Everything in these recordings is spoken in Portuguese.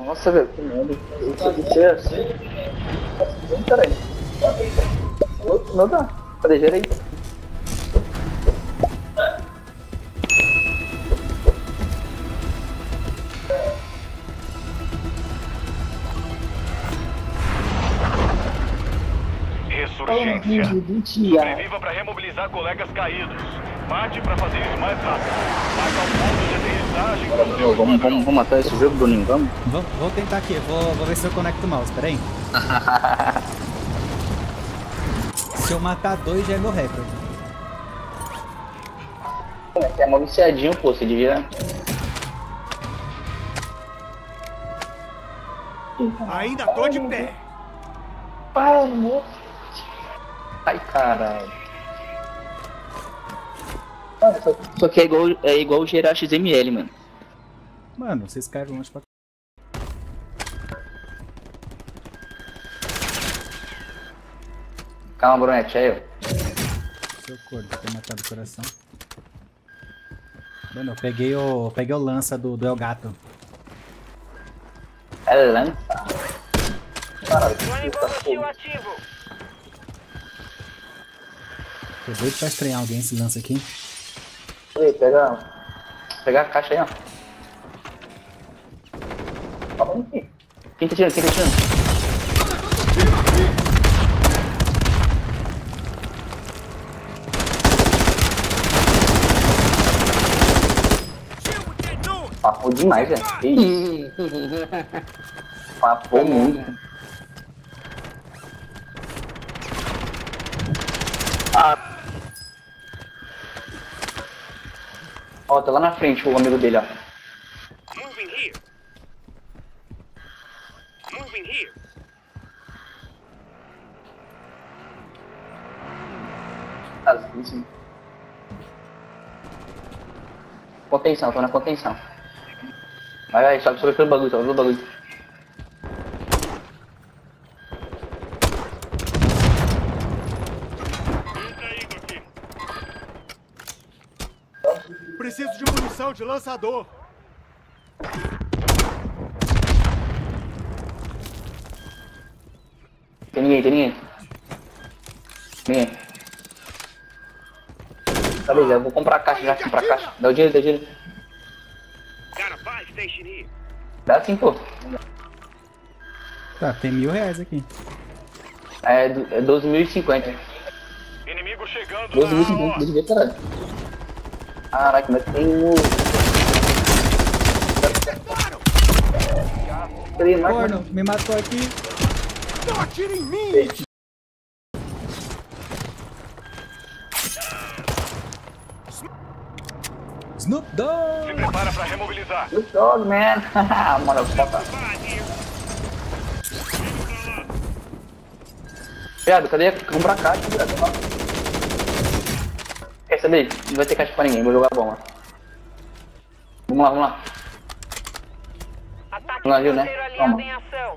Nossa, velho, que merda. Isso aqui é assim. Peraí. Não dá. Cadê? Gera aí. Ressurgência. Sobreviva para remobilizar colegas caídos. Mate para fazer isso mais rápido. Marca o ponto de aterrissagem. Vamos matar esse jogo, Bruninho, vamos? Vou tentar aqui, vou ver se eu conecto o mouse, peraí. Se eu matar 2 já é meu recorde. É mó viciadinho, pô, você devia... Ainda tô de pé. Para, moço. Ai, caralho. Só que é igual gerar XML, mano. Mano, vocês caíram longe pra... Calma, Brunete, aí, ó. Seu corpo, ter matado o coração. Mano, eu peguei o lança do El Gato. É lança? Caralho, ativo. Tô doido pra estranhar alguém esse lance aqui. Ei, pega a caixa aí, ó. Calma aí. Quem tá tirando? Papou demais, velho. Papou muito. Ó, tá lá na frente o amigo dele, ó. Moving here. Moving here. Sim. Contenção, tô na contenção. Vai, sobe pelo bagulho, Preciso de munição de lançador. Tem ninguém. Tá beleza, eu vou comprar a caixa já, Dá o dinheiro. Dá sim, pô. Tá, tem R$1.000 aqui. É 12.050. Inimigo chegando. 12.050, deixa eu ver, caralho. Caraca, mas tem um... Corno, me matou aqui. Não atira em mim! Snoop Dogg! Se prepara pra remobilizar. Snoop Dogg, man. Mano, foda. Viado, cadê? Comprar caixa, viado. Quer saber? Não vai ter caixa pra ninguém, vou jogar a bomba. Vamos lá. Ataque Vamos lá, viu, né? Toma. em ação.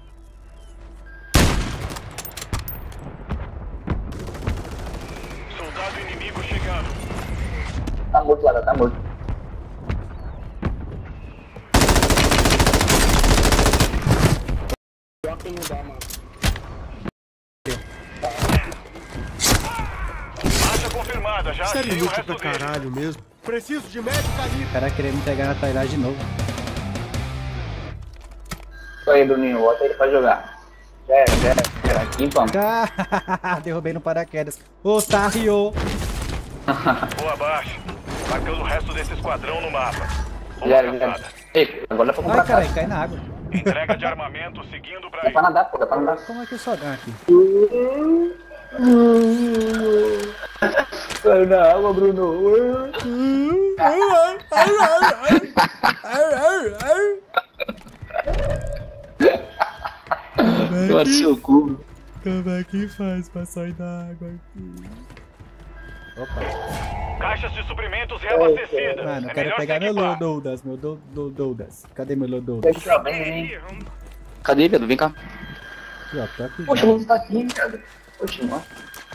Soldado inimigo chegando. Tá morto lá, tá morto. Marcha confirmada, já Sério, achei o muito resto pra dele. caralho mesmo. Preciso de médico ali. O cara querendo me pegar na Tailândia de novo. Isso aí, Bruninho, bota ele pra jogar. Já era. Aqui, vamos. Derrubei no paraquedas. Otário! Boa abaixo. Marcando o resto desse esquadrão no mapa. Já era. Ei, agora dá pra comprar Ai, caralho, caixa. cai na água. Entrega de armamento seguindo pra Dá aí. pra nadar, pô, dá pra nadar. Como é que eu só ganho aqui? Caiu na água, Bruno. Toma seu cu. Como é que faz pra sair da água aqui? Opa. Caixas de suprimentos reabastecidas. Mano, eu É quero melhor pegar se meu equipar. Loadodas, meu Loadodas. Cadê meu Loadodas? Cadê, Pedro? Vem cá. Aqui, ó, tô aqui. Poxa, você tá aqui, cara. Poxa, mano.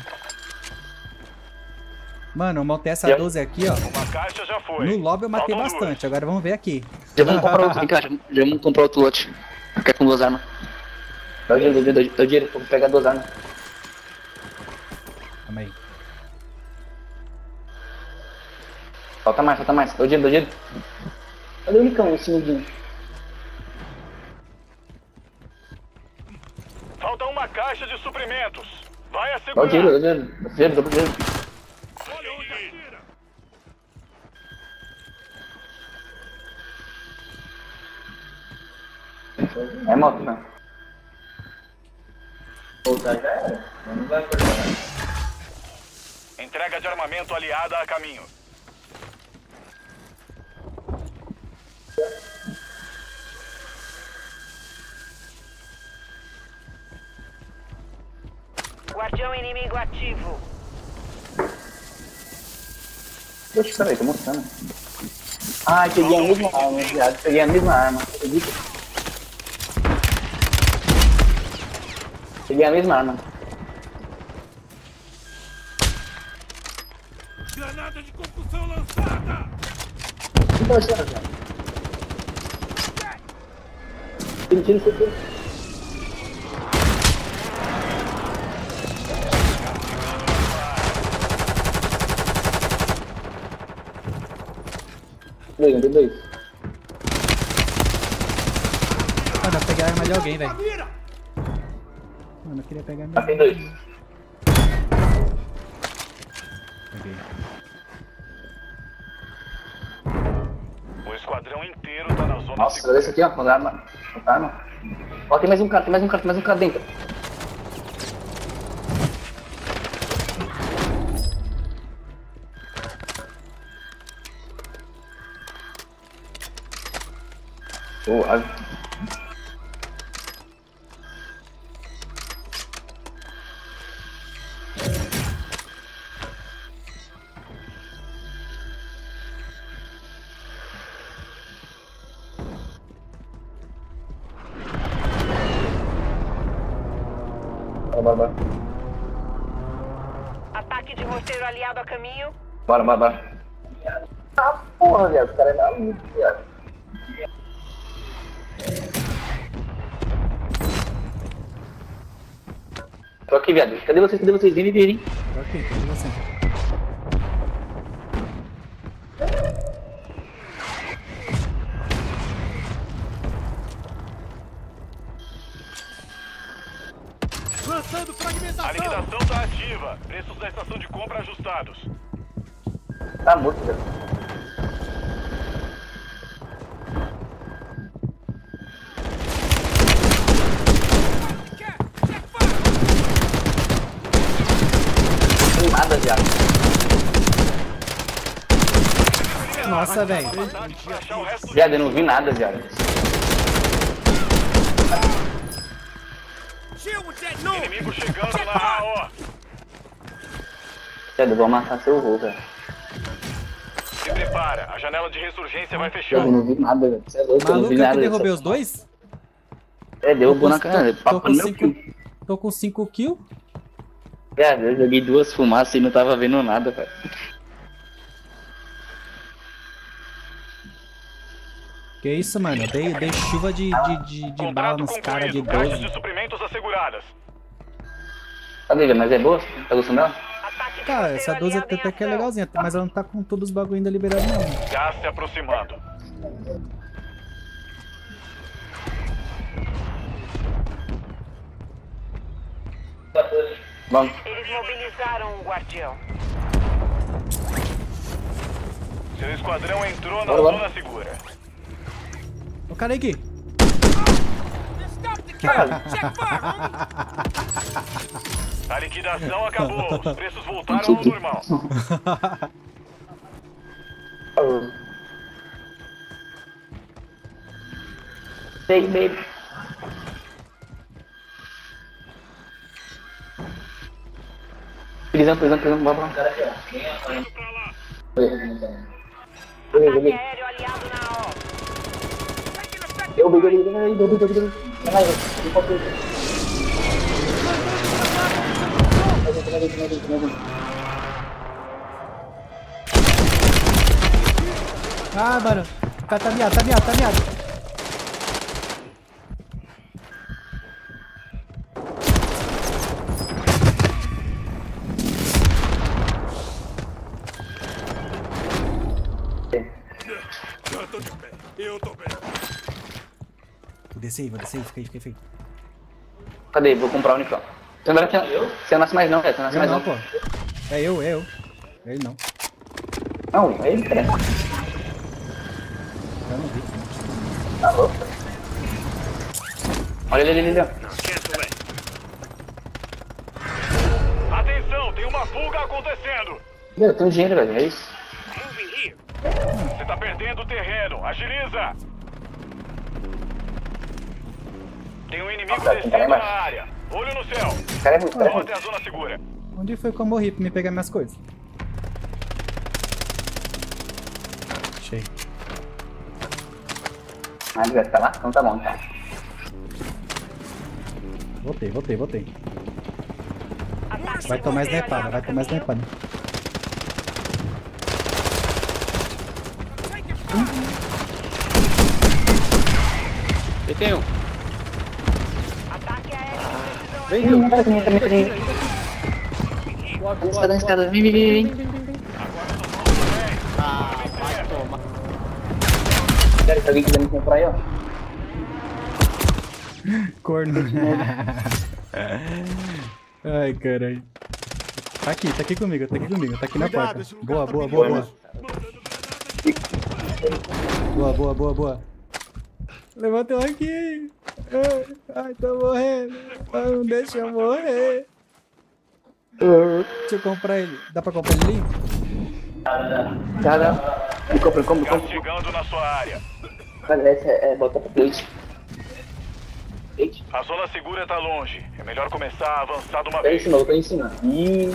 Mano, eu montei essa 12 aqui, ó. Uma caixa já foi. No lobby eu matei Faltam bastante, agora vamos ver aqui. Já vamos comprar outro, vem cá, já vamos comprar outro lote. ficar com 2 armas. Dá o dinheiro, vou pegar 2 armas. Calma aí. Falta mais. Dá o dinheiro. Cadê o Nicão, esse mudinho? Falta uma caixa de suprimentos. Vai Dá o assegurar. dinheiro. Dá o dinheiro. Olha onde atira. É moto, né? Voltar já era. Não vai acordar. Entrega de armamento aliada a caminho. Guardião inimigo ativo. Poxa, peraí, tô mostrando. Ah, peguei a mesma arma, viado. Peguei a mesma arma. Acredita? Peguei a mesma arma. Granada de concussão lançada! Não pode ser, velho. Tira isso aqui. Tem dois. Ah, dá pra pegar a arma de alguém, velho. Mira! Mano, eu queria pegar a minha. Tem 2. Peguei. O esquadrão inteiro tá na zona Nossa, segura. olha isso aqui, ó. Outra arma. Ó, tem mais um cara dentro. Oh, Bora. Ataque de morteiro aliado a caminho. Bora. Ah, porra, viado. O cara é maluco, viado. Tô aqui, viado. Cadê vocês? Vem. Tô aqui, cadê você? Lançando A fragmentação! liquidação tá ativa. Preços da estação de compra ajustados. Tá morto, velho. Não tem nada, viado. Nossa, velho. Capacidade pra achar o resto do Viado, eu não vi nada, viado. inimigo chegando na AO. Viado, eu vou matar seu voo, velho. Se prepara, a janela de ressurgência vai fechar. Viado, eu não vi nada, velho. Você é louco, eu não Maluco, vi eu que nada. derrubei os dois? É, derrubou na cara. Tô Papo com no meu 5 kill. Tô com 5 kills. Viado, eu joguei 2 fumaças e não tava vendo nada, velho. Que isso, mano? Eu dei chuva de bala Contrato nos caras de concluído. Caixas 12. de suprimentos asseguradas. Cadê, velho? Mas é boa? Tá gostando dela? Ataque de Cara, morteiro essa 12 aliado em até que é ação. legalzinha, mas ela não tá com todos os bagulho ainda liberado não. Gás se aproximando. Vamos. Eles mobilizaram o guardião. Seu esquadrão entrou na Bora. zona segura. Ô, cara aí aqui. A liquidação acabou. Os preços voltaram ao normal. Hey, baby. Prisão, bora pra cara aqui, ó. Indo pra lá. Ataque aéreo aliado na AO. Eu peguei. Vai lá, Ah, mano. O cara tá miado. vou descer aí, fica aí. Cadê? Vou comprar o Unicron. Você não nasce mais não, velho. Você nasce mais Não, não. pô. É eu. Ele não. Não, é ele, cara. Eu não vi. Tá louco. Olha ele ali, ó. Atenção, tem uma fuga acontecendo. Eu tenho dinheiro, velho. É isso. Você tá perdendo terreno. Agiliza. Tem um inimigo Nossa, descendo cara, na mas- área. Olho no céu. O cara é muito Vamos bom. até a zona segura. Onde foi que eu morri pra me pegar minhas coisas? Achei. Ah, ele vai ficar lá? Então tá bom, então. Voltei. Ataque Vai de tomar morteiro snipada, aliado vai a tomar caminho. snipada. Tem um. Ataque aéreo de precisão. Vem, Ih, Rio. não, peraí. Escada. Vem. Ah, vai tomar. Cara, se alguém quiser me comprar aí, ó. Corno. Ai, caralho. Tá aqui comigo, tá aqui na porta. Boa. Levanta eu aqui. Ai, tô morrendo. Ai, não deixa eu morrer. Deixa eu comprar ele. Dá pra comprar ele ali? Cara, compra. Castigando na sua área. Cara, essa é botar pra plate. Plate? A zona segura tá longe. É melhor começar a avançar de uma Tá em vez. cima, tá em cima. Ih.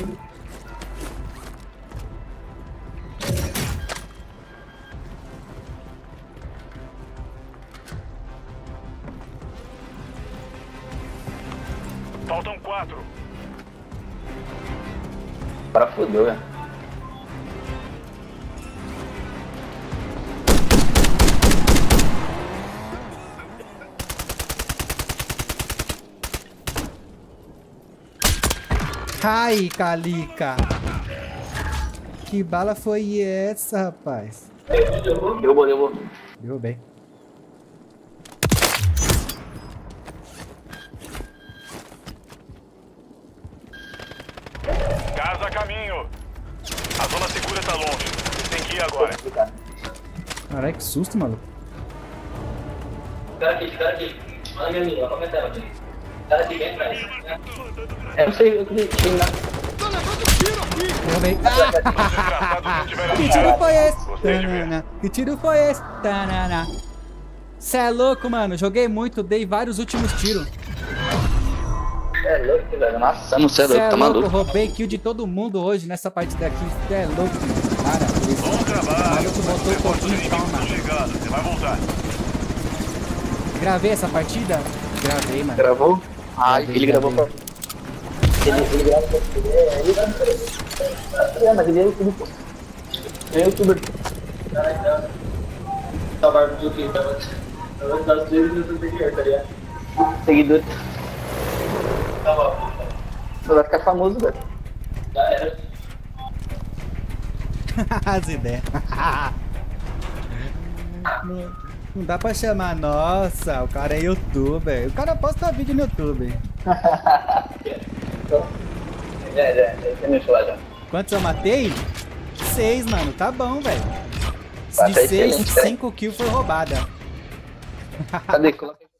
Faltam 4. Para fodeu, velho. Ai, Calica. Que bala foi essa, rapaz? Derrubou. Derrubei. Casa a caminho. A zona segura tá longe. Você tem que ir agora. Caralho, que susto, maluco. Cara aqui. Manda minha amiga, comenta aqui. Cara aqui, vem atrás. Eu sei, eu queria lá. Derrubei. Desgraçados não tiveram Que tiro foi esse? Gostei de ver. Tanana. Que tiro foi esse? Tanana. Cê é louco, mano. Joguei muito, dei vários últimos tiros. É louco, velho. Nossa, não sei, Cê é tá louco, maluco. roubei kill de todo mundo hoje nessa partida aqui. Cê é louco, mano. Para com isso. Bom trabalho. O maluco botou um Os pouquinho de inimigos calma. estão chegando. Você vai voltar. Gravei essa partida? Gravei, mano. Gravou? Ai, Gravei, ele gravou pra... gravei. Ele grava pra... mas ele é youtuber, pô. Ele é youtuber. Tá barba do que? Tava das vezes no YouTube, tá ligado? Seguidor. Tá bom. Você vai ficar famoso, velho. Já era. As ideias. Não dá pra chamar, nossa, o cara é youtuber. O cara posta vídeo no YouTube. Já me lá já. Quantos eu matei? 6, mano. Tá bom, velho. Tá De 6, excelente, 5 kills foi roubada. Cadê? Coloca aí.